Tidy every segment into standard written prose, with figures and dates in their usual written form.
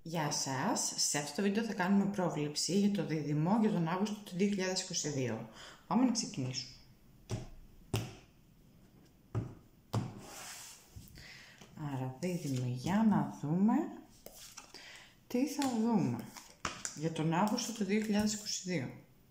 Γεια σας, σε αυτό το βίντεο θα κάνουμε πρόβλεψη για το δίδυμο για τον Αύγουστο του 2022. Πάμε να ξεκινήσουμε. Άρα δίδυμο, για να δούμε τι θα δούμε για τον Αύγουστο του 2022.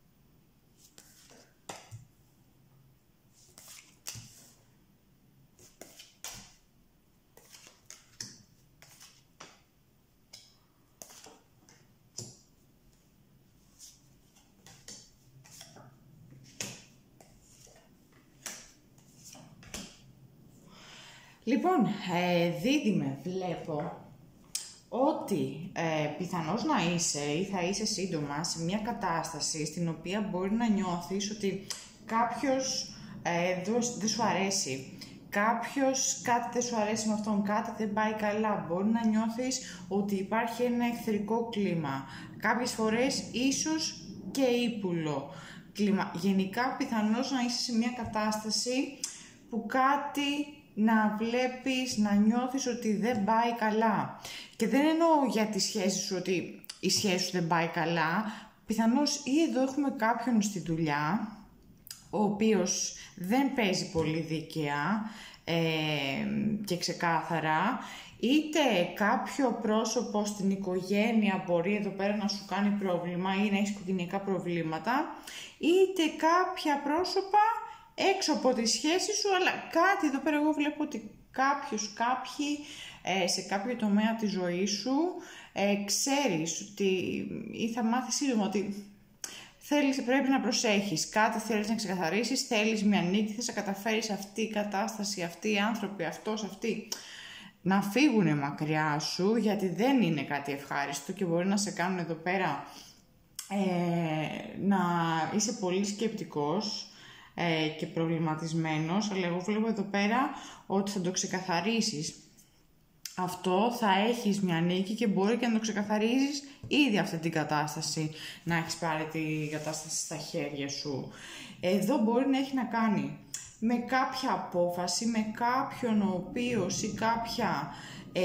Λοιπόν, δίδυμε, βλέπω ότι πιθανώς να είσαι ή θα είσαι σύντομα σε μια κατάσταση στην οποία μπορεί να νιώθεις ότι κάποιος δεν σου αρέσει. Κάτι δεν σου αρέσει με αυτόν, κάτι δεν πάει καλά. Μπορεί να νιώθεις ότι υπάρχει ένα εχθρικό κλίμα. Κάποιες φορές ίσως και ύπουλο κλίμα. Γενικά πιθανώς να είσαι σε μια κατάσταση που κάτι να βλέπεις, να νιώθεις ότι δεν πάει καλά. Και δεν εννοώ για τη σχέση σου ότι η σχέση σου δεν πάει καλά. Πιθανώς ή εδώ έχουμε κάποιον στη δουλειά, ο οποίος δεν παίζει πολύ δίκαια και ξεκάθαρα, είτε κάποιο πρόσωπο στην οικογένεια μπορεί εδώ πέρα να σου κάνει πρόβλημα ή να έχεις οικογενειακά προβλήματα, είτε κάποια πρόσωπα έξω από τη σχέση σου, αλλά κάτι εδώ πέρα εγώ βλέπω ότι κάποιοι σε κάποιο τομέα της ζωής σου ξέρεις ότι ή θα μάθεις σύντομα ότι πρέπει να προσέχεις, κάτι θέλεις να ξεκαθαρίσεις, θέλεις μια νίκη, θες να καταφέρεις αυτή η κατάσταση, αυτοί οι άνθρωποι, αυτοί να φύγουν μακριά σου, γιατί δεν είναι κάτι ευχάριστο και μπορεί να σε κάνουν εδώ πέρα να είσαι πολύ σκεπτικός και προβληματισμένος, αλλά εγώ βλέπω εδώ πέρα ότι θα το ξεκαθαρίσεις. Αυτό θα έχεις μια νίκη και μπορεί και να το ξεκαθαρίζεις ήδη αυτή την κατάσταση, να έχεις πάρει την κατάσταση στα χέρια σου. Εδώ μπορεί να έχει να κάνει με κάποια απόφαση, με κάποιον ο οποίος ή κάποια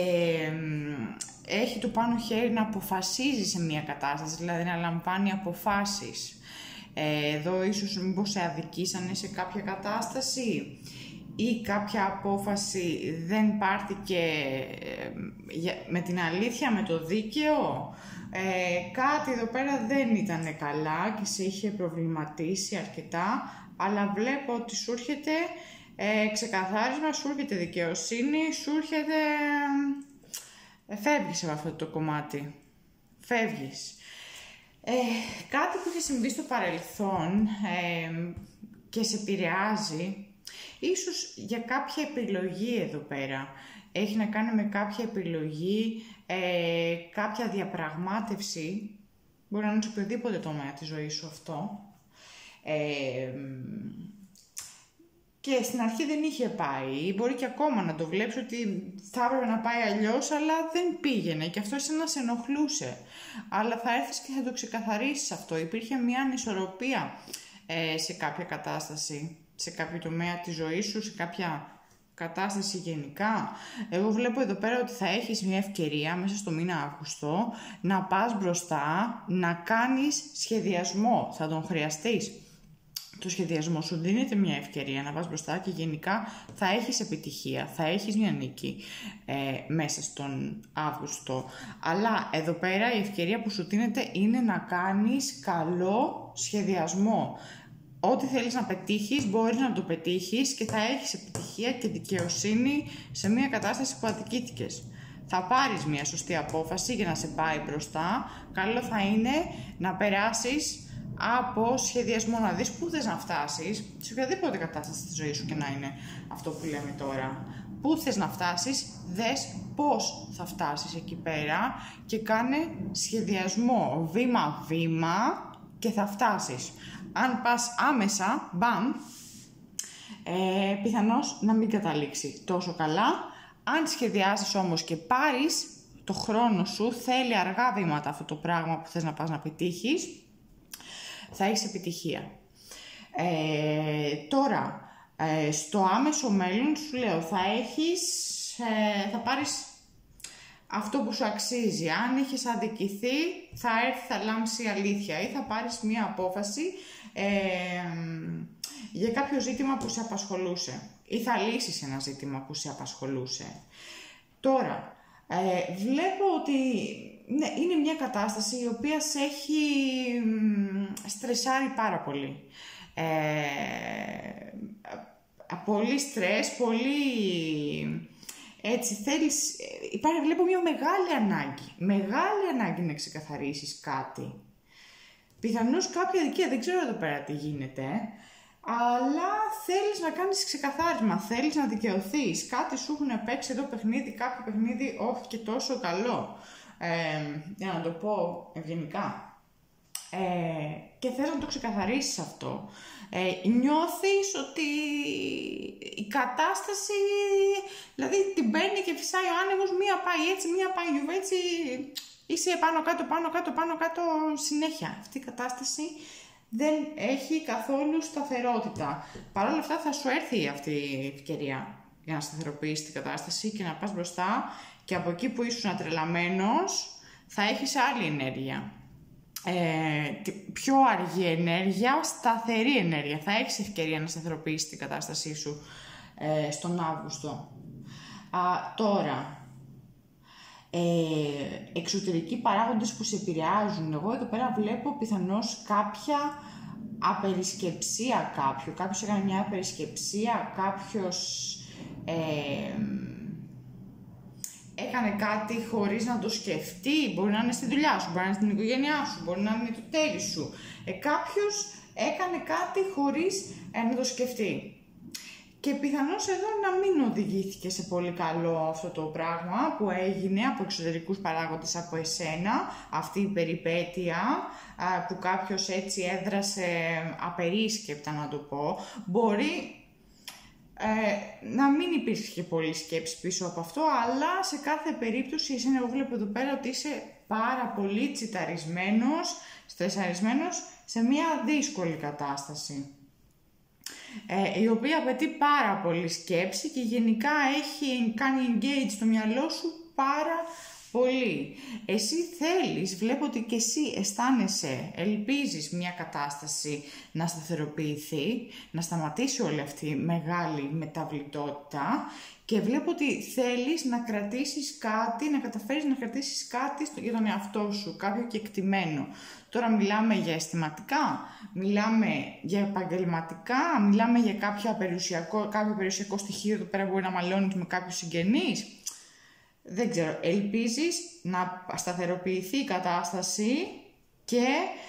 έχει το πάνω χέρι να αποφασίζει σε μια κατάσταση, δηλαδή να λαμβάνει αποφάσεις. Εδώ ίσως μήπως σε αδικήσανε σε κάποια κατάσταση ή κάποια απόφαση δεν πάρθηκε με την αλήθεια, με το δίκαιο. Κάτι εδώ πέρα δεν ήταν καλά και σε είχε προβληματίσει αρκετά, αλλά βλέπω ότι σου έρχεται ξεκαθάρισμα, σου έρχεται δικαιοσύνη, σου έρχεται... Φεύγεις από αυτό το κομμάτι. Φεύγεις. Κάτι που είχε συμβεί στο παρελθόν και σε επηρεάζει, ίσως για κάποια επιλογή εδώ πέρα. Έχει να κάνει με κάποια επιλογή, κάποια διαπραγμάτευση, μπορεί να είναι σε οποιοδήποτε τομέα της ζωής σου αυτό. Και στην αρχή δεν είχε πάει, μπορεί και ακόμα να το βλέπεις ότι θα έπρεπε να πάει αλλιώς, αλλά δεν πήγαινε και αυτό εσένα σε ενοχλούσε. Αλλά θα έρθεις και θα το ξεκαθαρίσεις αυτό. Υπήρχε μια ανισορροπία σε κάποια κατάσταση, σε κάποιο τομέα της ζωής σου, σε κάποια κατάσταση γενικά. Εγώ βλέπω εδώ πέρα ότι θα έχεις μια ευκαιρία μέσα στο μήνα Αύγουστο να πας μπροστά, να κάνεις σχεδιασμό, θα τον χρειαστείς. Το σχεδιασμό σου δίνεται μια ευκαιρία να πας μπροστά και γενικά θα έχεις επιτυχία, θα έχεις μια νίκη μέσα στον Αύγουστο. Αλλά εδώ πέρα η ευκαιρία που σου δίνεται είναι να κάνεις καλό σχεδιασμό. Ό,τι θέλεις να πετύχεις μπορείς να το πετύχεις και θα έχεις επιτυχία και δικαιοσύνη σε μια κατάσταση που αδικήθηκες. Θα πάρεις μια σωστή απόφαση για να σε πάει μπροστά. Καλό θα είναι να περάσεις από σχεδιασμό, να δεις πού θες να φτάσεις, σε οποιαδήποτε κατάσταση της ζωής σου και να είναι αυτό που λέμε τώρα. Πού θες να φτάσεις, δες πώς θα φτάσεις εκεί πέρα και κάνε σχεδιασμό βήμα-βήμα και θα φτάσεις. Αν πας άμεσα, μπαμ, πιθανώς να μην καταλήξει τόσο καλά. Αν σχεδιάσεις όμως και πάρεις το χρόνο σου, θέλει αργά βήματα αυτό το πράγμα που θες να πας να πετύχεις, θα έχεις επιτυχία. Τώρα, στο άμεσο μέλλον σου λέω, θα πάρεις αυτό που σου αξίζει. Αν είχες αδικηθεί, θα έρθει, θα λάμψει η αλήθεια ή θα πάρεις μία απόφαση για κάποιο ζήτημα που σε απασχολούσε ή θα λύσεις ένα ζήτημα που σε απασχολούσε. Τώρα, βλέπω ότι ναι, είναι μια κατάσταση η οποία σε έχει στρεσάρει πάρα πολύ. Πολύ στρες, πολύ έτσι θέλεις, βλέπω μια μεγάλη ανάγκη να ξεκαθαρίσεις κάτι. Πιθανώς κάποια δικαία, δεν ξέρω εδώ πέρα τι γίνεται, αλλά θέλεις να κάνεις ξεκαθάρισμα, θέλεις να δικαιωθείς, κάτι σου έχουν παίξει εδώ παιχνίδι, κάποιο παιχνίδι όχι και τόσο καλό, για να το πω ευγενικά. Και θες να το ξεκαθαρίσεις αυτό. Νιώθεις ότι η κατάσταση, δηλαδή την παίρνει και φυσάει ο άνεμος, μία πάει έτσι, μία πάει έτσι, είσαι πάνω κάτω συνέχεια. Αυτή η κατάσταση δεν έχει καθόλου σταθερότητα. Παρ' όλα αυτά θα σου έρθει αυτή η ευκαιρία για να σταθεροποιήσεις την κατάσταση και να πας μπροστά, και από εκεί που ήσουν τρελαμένος θα έχεις άλλη ενέργεια. Πιο αργή ενέργεια, σταθερή ενέργεια. Θα έχεις ευκαιρία να σταθεροποιήσεις την κατάστασή σου στον Αύγουστο. Τώρα, εξωτερικοί παράγοντες που σε επηρεάζουν. Εγώ εδώ πέρα βλέπω πιθανώς κάποια απερισκεψία κάποιου. Κάποιος έκανε μια απερισκεψία, κάποιος έκανε κάτι χωρίς να το σκεφτεί. Μπορεί να είναι στη δουλειά σου, μπορεί να είναι στην οικογένειά σου, μπορεί να είναι το τέρι σου. Κάποιος έκανε κάτι χωρίς να το σκεφτεί. Και πιθανώς εδώ να μην οδηγήθηκε σε πολύ καλό αυτό το πράγμα που έγινε από εξωτερικούς παράγοντες, από εσένα, αυτή η περιπέτεια που κάποιος έτσι έδρασε απερίσκεπτα, να το πω. Μπορεί να μην υπήρχε και πολλή σκέψη πίσω από αυτό, αλλά σε κάθε περίπτωση εσένα, εγώ βλέπω εδώ πέρα ότι είσαι πάρα πολύ τσιταρισμένος, στρεσαρισμένος σε μια δύσκολη κατάσταση, η οποία απαιτεί πάρα πολύ σκέψη και γενικά έχει κάνει engage στο μυαλό σου πάρα πολύ. Εσύ θέλεις, βλέπω ότι και εσύ αισθάνεσαι, ελπίζεις μια κατάσταση να σταθεροποιηθεί, να σταματήσει όλη αυτή η μεγάλη μεταβλητότητα, και βλέπω ότι θέλεις να κρατήσεις κάτι, να καταφέρεις να κρατήσεις κάτι για τον εαυτό σου, κάποιο κεκτημένο. Τώρα μιλάμε για αισθηματικά, μιλάμε για επαγγελματικά, μιλάμε για κάποιο περιουσιακό στοιχείο, εδώ πέρα μπορεί να μαλώνεις με κάποιους συγγενείς. Δεν ξέρω, ελπίζεις να σταθεροποιηθεί η κατάσταση και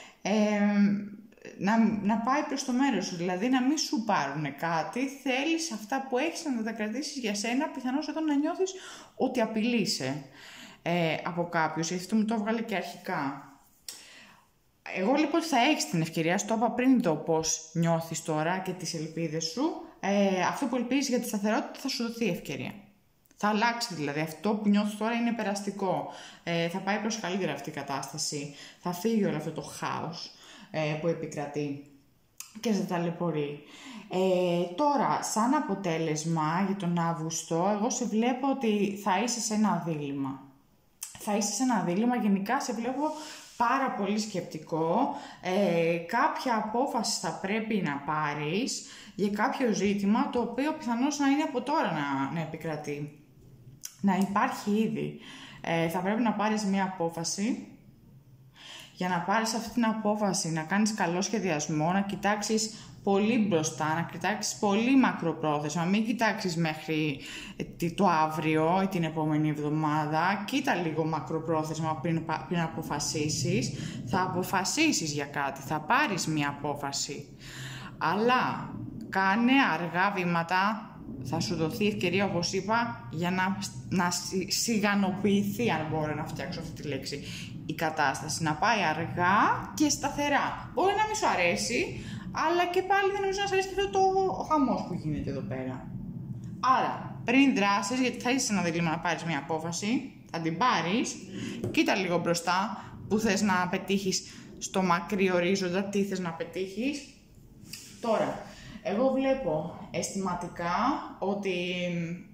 να πάει προς το μέρος σου, δηλαδή να μην σου πάρουν κάτι, θέλεις αυτά που έχεις να τα κρατήσεις για σένα, πιθανώς εδώ να νιώθεις ότι απειλείσαι από κάποιους, γιατί αυτό μου το έβγαλε και αρχικά. Εγώ λοιπόν θα έχεις την ευκαιρία, στο είπα πριν το πώς νιώθεις τώρα και τις ελπίδες σου, αυτό που ελπίζεις για τη σταθερότητα θα σου δοθεί ευκαιρία. Θα αλλάξει δηλαδή, αυτό που νιώθεις τώρα είναι περαστικό, θα πάει προς καλύτερα αυτή η κατάσταση, θα φύγει όλο αυτό το χάος που επικρατεί και σε ταλαιπωρεί. Τώρα, σαν αποτέλεσμα για τον Αύγουστο, εγώ σε βλέπω ότι θα είσαι σε ένα δίλημμα. Θα είσαι σε ένα δίλημμα, γενικά σε βλέπω πάρα πολύ σκεπτικό, κάποια απόφαση θα πρέπει να πάρεις για κάποιο ζήτημα, το οποίο πιθανώς να είναι από τώρα να επικρατεί, να υπάρχει ήδη. Θα πρέπει να πάρεις μια απόφαση. Για να πάρεις αυτή την απόφαση, να κάνεις καλό σχεδιασμό, να κοιτάξεις πολύ μπροστά, να κοιτάξεις πολύ μακροπρόθεσμα, μην κοιτάξεις μέχρι το αύριο ή την επόμενη εβδομάδα, κοίτα λίγο μακροπρόθεσμα πριν αποφασίσεις. Θα αποφασίσεις για κάτι, θα πάρεις μια απόφαση, αλλά κάνε αργά βήματα. Θα σου δοθεί ευκαιρία, όπως είπα, για να σιγανοποιηθεί, αν μπορώ να φτιάξω αυτή τη λέξη, η κατάσταση. Να πάει αργά και σταθερά. Μπορεί να μην σου αρέσει, αλλά και πάλι δεν νομίζω να σου αρέσει και αυτό το χαμός που γίνεται εδώ πέρα. Άρα, πριν δράσεις, γιατί θα είσαι σε ένα δίλημμα να πάρεις μια απόφαση, θα την πάρεις, κοίτα λίγο μπροστά που θες να πετύχεις στο μακρύ ορίζοντα, τι θες να πετύχεις. Τώρα, εγώ βλέπω αισθηματικά ότι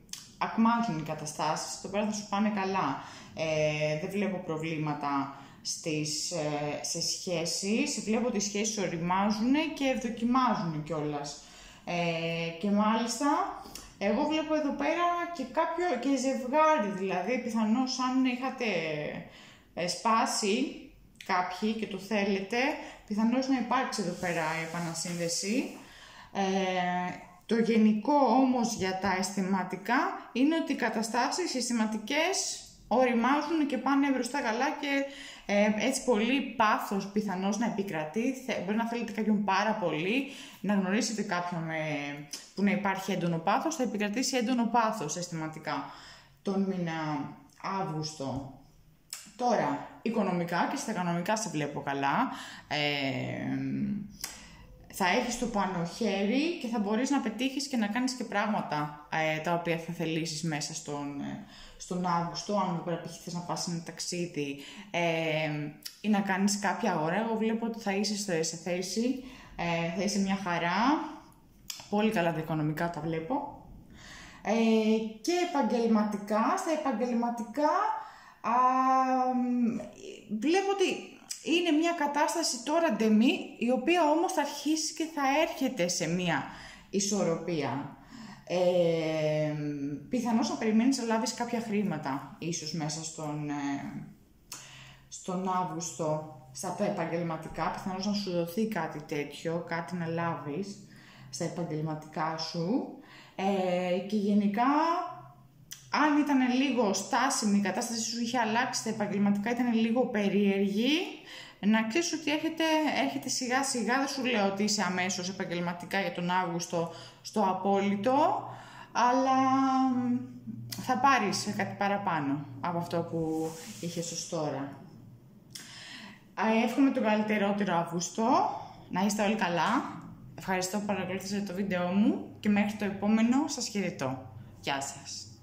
ακμάζουν οι καταστάσεις, εδώ πέρα θα σου πάνε καλά. Δεν βλέπω προβλήματα σε σχέσεις, βλέπω ότι οι σχέσεις οριμάζουν και ευδοκιμάζουν κιόλας. Και μάλιστα, εγώ βλέπω εδώ πέρα και ζευγάρι, δηλαδή πιθανώς αν είχατε σπάσει κάποιοι και το θέλετε, πιθανώς να υπάρξει εδώ πέρα η επανασύνδεση. Το γενικό όμως για τα αισθηματικά είναι ότι οι καταστάσεις αισθηματικές οριμάζουν και πάνε μπροστά καλά και έτσι πολύ πάθος πιθανώς να επικρατεί. Μπορεί να θέλετε κάποιον πάρα πολύ, να γνωρίσετε κάποιον που να υπάρχει έντονο πάθος, θα επικρατήσει έντονο πάθος αισθηματικά τον μήνα Αύγουστο. Τώρα, οικονομικά και στα οικονομικά σε βλέπω καλά. Θα έχεις το πάνω χέρι και θα μπορείς να πετύχεις και να κάνεις και πράγματα τα οποία θα θελήσεις μέσα στον Αύγουστο, αν δεν πρέπει θες να πας σε ένα ταξίδι ή να κάνεις κάποια αγορά. Εγώ βλέπω ότι θα είσαι σε θέση, θα είσαι μια χαρά, πολύ καλά τα οικονομικά τα βλέπω. Και επαγγελματικά, στα επαγγελματικά βλέπω ότι είναι μια κατάσταση τώρα ντεμή, η οποία όμως θα αρχίσει και θα έρχεται σε μια ισορροπία. Πιθανώς να περιμένεις να λάβεις κάποια χρήματα, ίσως μέσα στον Αύγουστο, στα τα επαγγελματικά, πιθανώς να σου δοθεί κάτι τέτοιο, κάτι να λάβεις στα επαγγελματικά σου. Και γενικά, αν ήταν λίγο στάσιμη η κατάσταση σου, είχε αλλάξει τα επαγγελματικά, ήταν λίγο περίεργη, να ξέρεις ότι έρχεται σιγά σιγά, δεν σου λέω ότι είσαι αμέσως επαγγελματικά για τον Αύγουστο στο απόλυτο, αλλά θα πάρεις κάτι παραπάνω από αυτό που είχες ως τώρα. Εύχομαι τον καλύτερότερο Αύγουστο, να είστε όλοι καλά. Ευχαριστώ που παρακολουθήσατε το βίντεο μου και μέχρι το επόμενο σας χαιρετώ. Γεια σας.